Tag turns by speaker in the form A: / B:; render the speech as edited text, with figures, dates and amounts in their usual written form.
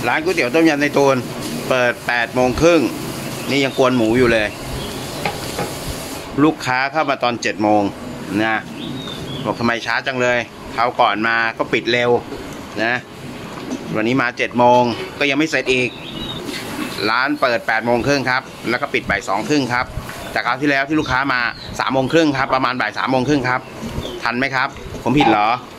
A: ร้านก๋วยเตี๋ยวต้มยำในตูนเปิด8:30นี่ยังกวนหมูอยู่เลยลูกค้าเข้ามาตอน7:00นะบอกทำไมช้าจังเลยคราวก่อนมาก็ปิดเร็วนะวันนี้มา7:00ก็ยังไม่เสร็จอีกร้านเปิด8:30ครับแล้วก็ปิดบ่าย2:30ครับแต่คราวที่แล้วที่ลูกค้ามา3:30ครับประมาณบ่าย3:30ครับทันไหมครับผมผิดเหรอ